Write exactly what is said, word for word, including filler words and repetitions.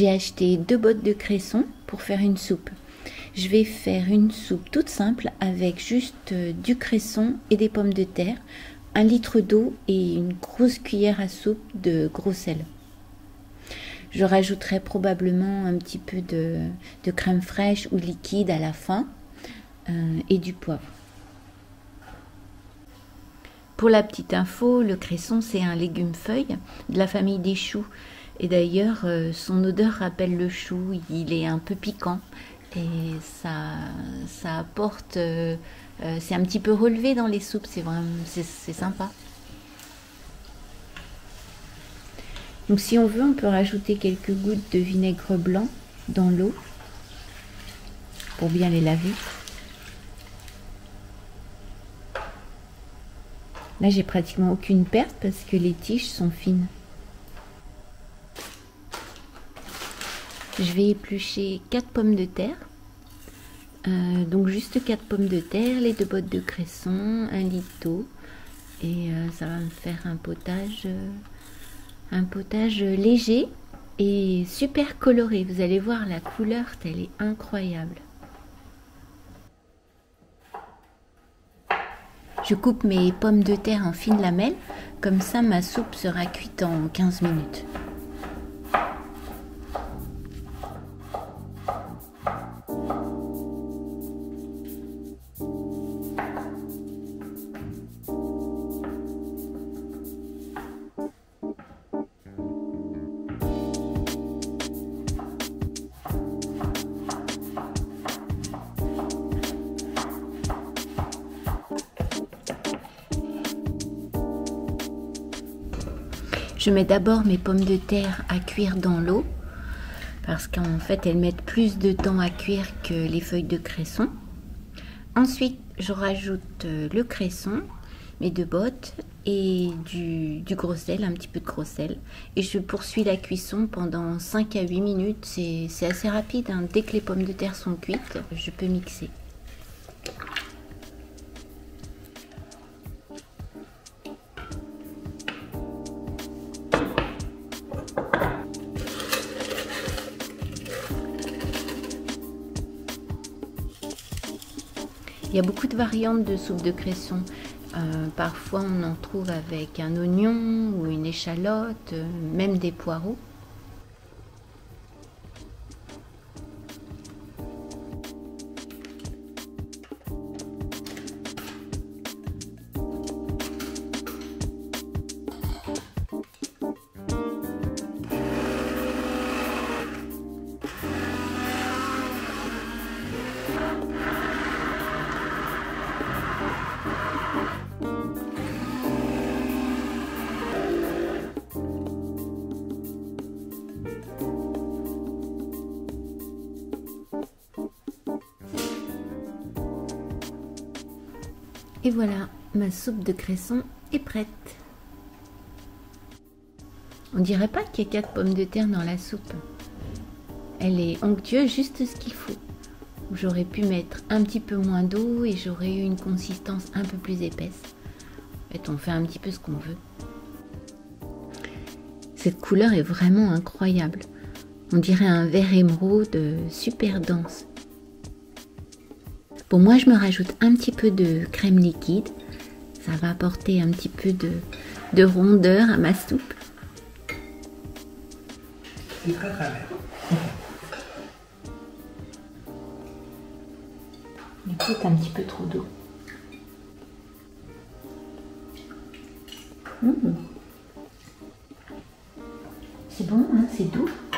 j'ai acheté deux bottes de cresson pour faire une soupe. Je vais faire une soupe toute simple avec juste du cresson et des pommes de terre, un litre d'eau et une grosse cuillère à soupe de gros sel. Je rajouterai probablement un petit peu de, de crème fraîche ou liquide à la fin euh, et du poivre. Pour la petite info, le cresson c'est un légume feuille de la famille des choux. Et d'ailleurs, euh, son odeur rappelle le chou, il est un peu piquant et ça, ça apporte, euh, euh, c'est un petit peu relevé dans les soupes, c'est vraiment, c'est, c'est sympa. Donc si on veut, on peut rajouter quelques gouttes de vinaigre blanc dans l'eau pour bien les laver. Là, j'ai pratiquement aucune perte parce que les tiges sont fines. Je vais éplucher quatre pommes de terre. Euh, donc juste quatre pommes de terre, les deux bottes de cresson, un litre d'eau. Et euh, ça va me faire un potage... Euh, un potage léger et super coloré. Vous allez voir, la couleur, elle est incroyable. Je coupe mes pommes de terre en fines lamelles, comme ça ma soupe sera cuite en quinze minutes. Je mets d'abord mes pommes de terre à cuire dans l'eau parce qu'en fait elles mettent plus de temps à cuire que les feuilles de cresson. Ensuite je rajoute le cresson, mes deux bottes et du, du gros sel, un petit peu de gros sel. Et je poursuis la cuisson pendant cinq à huit minutes, c'est assez rapide, hein. Dès que les pommes de terre sont cuites, je peux mixer. Il y a beaucoup de variantes de soupe de cresson. Euh, parfois on en trouve avec un oignon ou une échalote, euh, même des poireaux. Et voilà, ma soupe de cresson est prête. On dirait pas qu'il y a quatre pommes de terre dans la soupe. Elle est onctueuse, juste ce qu'il faut. J'aurais pu mettre un petit peu moins d'eau et j'aurais eu une consistance un peu plus épaisse. En fait, on fait un petit peu ce qu'on veut. Cette couleur est vraiment incroyable. On dirait un vert émeraude super dense. Bon, moi je me rajoute un petit peu de crème liquide. Ça va apporter un petit peu de, de rondeur à ma soupe. C'est très très bien. Il y a peut-être un petit peu trop d'eau. Mmh. C'est bon, hein, c'est doux.